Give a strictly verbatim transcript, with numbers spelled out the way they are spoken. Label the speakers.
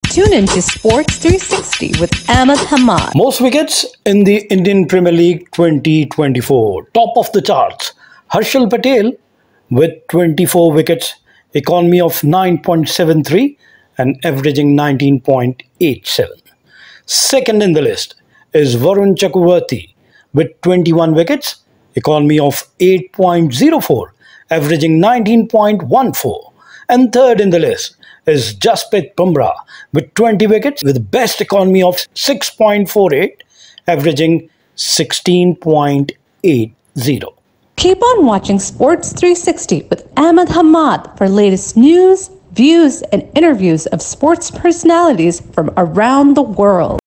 Speaker 1: Tune in to Sports three sixty with Ahmed Hamad.
Speaker 2: Most wickets in the Indian Premier League twenty twenty-four. Top of the charts, Harshal Patel with twenty-four wickets, economy of nine point seven three and averaging nineteen point eight seven. Second in the list is Varun Chakravarti with twenty-one wickets, economy of eight point zero four, averaging nineteen point one four. And third in the list is Jasprit Bumrah with twenty wickets with best economy of six point four eight, averaging sixteen point eight zero.
Speaker 1: Keep on watching Sports three sixty with Ahmed Hamad for latest news, views, and interviews of sports personalities from around the world.